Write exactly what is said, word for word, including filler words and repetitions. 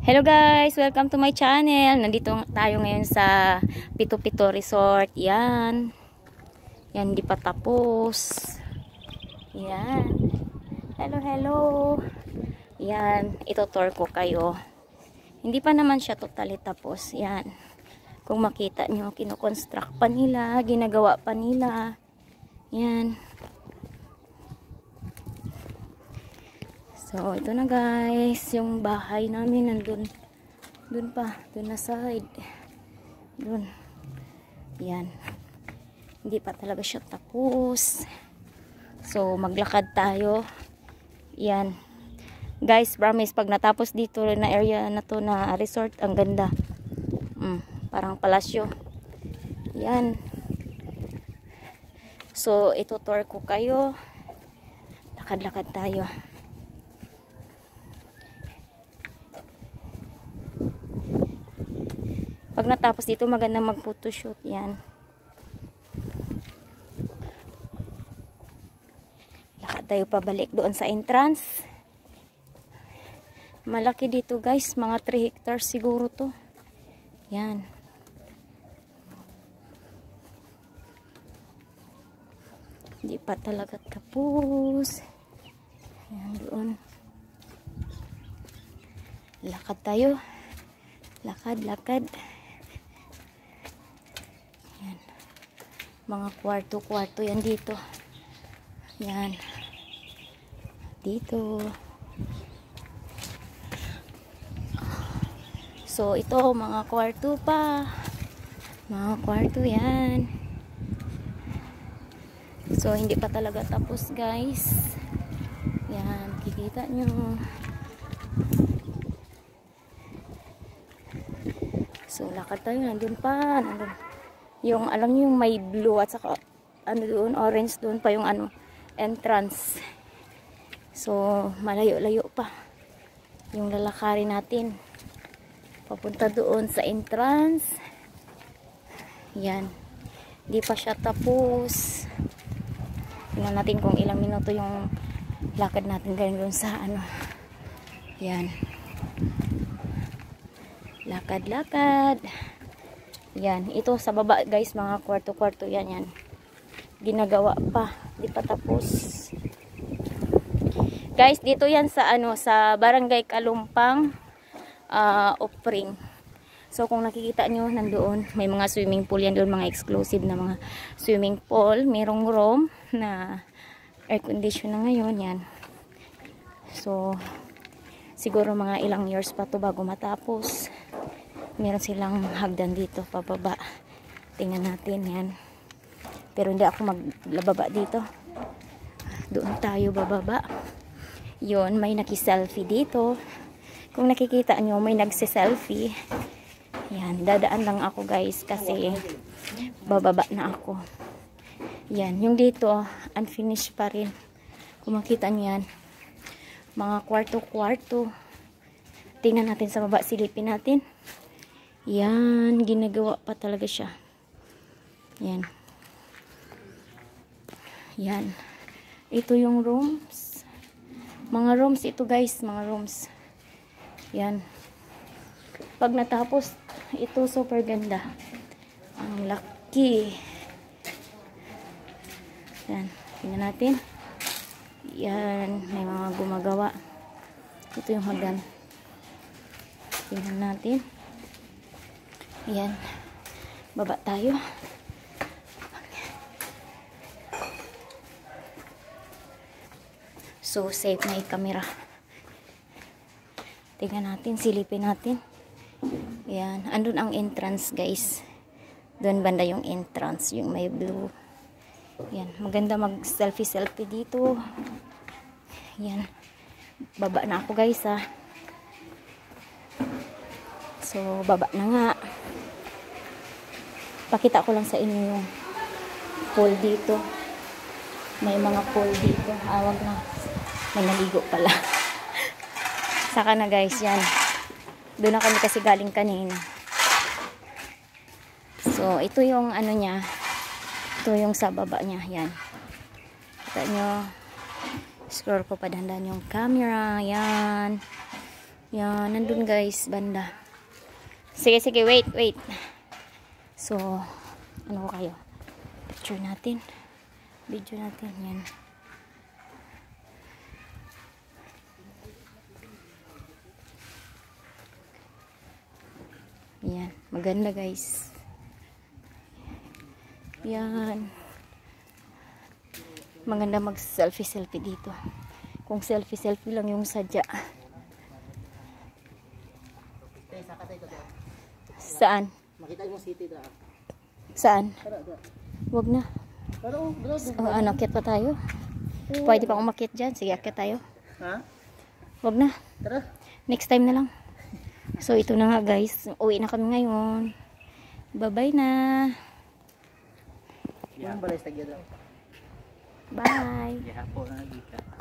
Hello guys! Welcome to my channel. Nandito tayo ngayon sa Pito Pito Resort. Yan. Yan, di pa tapos. Yan. Hello, hello. Yan. Ito-tour ko kayo. Hindi pa naman siya totally tapos. Yan. Kung makita nyo, kinoconstruct pa nila. Ginagawa pa nila. Yan. So, ito na guys, yung bahay namin nandun, dun pa, dun na side, dun, yan, hindi pa talaga siya tapos. So, maglakad tayo, yan, guys, promise, pag natapos dito na area na to na resort, ang ganda, mm, parang palasyo, yan. So, ito tour ko kayo, lakad-lakad tayo. Pag natapos dito, maganda mag-photoshoot. Yan. Lakad tayo pabalik doon sa entrance. Malaki dito guys. Mga three hectares siguro to. Yan. Hindi pa talaga tapos. Yan doon. Lakad tayo. Lakad, lakad. Yan. Mga kwarto-kwarto yan dito. Yan. Dito. So, ito, mga kwarto pa. Mga kwarto yan. So, hindi pa talaga tapos, guys. Yan. Kikita nyo. So, lakad tayo. Nandun pa. Nandun. Yung, alam nyo, yung may blue at saka, ano doon, orange doon pa yung, ano, entrance. So, malayo-layo pa. Yung lalakarin natin. Papunta doon sa entrance. Yan. Hindi pa siya tapos. Tingnan natin kung ilang minuto yung lakad natin ganyan doon sa, ano. Yan. Lakad-lakad. Yan. Ito sa baba guys, mga kwarto-kwarto yan yan. Ginagawa pa. Di pa tapos. Guys, dito yan sa ano, sa Barangay Kalumpang uh, Opring. So kung nakikita nyo, nandoon may mga swimming pool yan doon, mga exclusive na mga swimming pool. Merong room na air condition na ngayon yan. So siguro mga ilang years pa to bago matapos. Meron silang hagdan dito pababa. Tingnan natin yan. Pero hindi ako maglababa dito. Doon tayo bababa. Yun, may nakiselfie dito. Kung nakikita nyo, may nagsiselfie. Yan, dadaan lang ako guys kasi bababa na ako. Yan, yung dito unfinished pa rin. Kung makita nyo yan, mga kwarto-kwarto. Tingnan natin sa baba, silipin natin. Yan, ginagawa pa talaga siya. Yan. Yan. Ito yung rooms. Mga rooms ito guys, mga rooms. Yan. Pag natapos, ito super ganda. Ang laki. Yan. Tingnan natin. Yan, may mga gumagawa. Ito yung hagdan. Tingnan natin. Yan. Baba tayo. So, safe na yung camera. Tingnan natin, silipin natin. Yan. Andun ang entrance, guys. Doon banda yung entrance, yung may blue. Yan. Maganda mag-selfie-selfie dito. Yan. Baba na ako, guys, ha. So, baba na nga. Pakita ko lang sa inyo yung pool dito. May mga pool dito. Awag na. May naligo pala. Saka na guys, yan. Doon na kami kasi galing kanina. So, ito yung ano niya. Ito yung sa baba niya. Yan. Kita nyo. Scroll ko pa dandan yung camera. Yan. Yan, nandun guys, banda. Sige, sige, wait, wait. So, ano ko kayo? Picture natin. Video natin, yan. Yan, maganda guys. Yan. Maganda mag selfie selfie dito. Kung selfie selfie lang yung sadya. Saan? Makita mo city da. Saan? Tara, tara. Wag na. Pero, bro, Oh, ano, akyat pa tayo? Pwede pa akong makyat dyan. Sige, akyat tayo. ha? Wag na. Tara. Next time na lang. So, ito na nga guys. Uwi na kami ngayon. Bye-bye na. Yan balay sa gyud. Bye. Ya po na dito.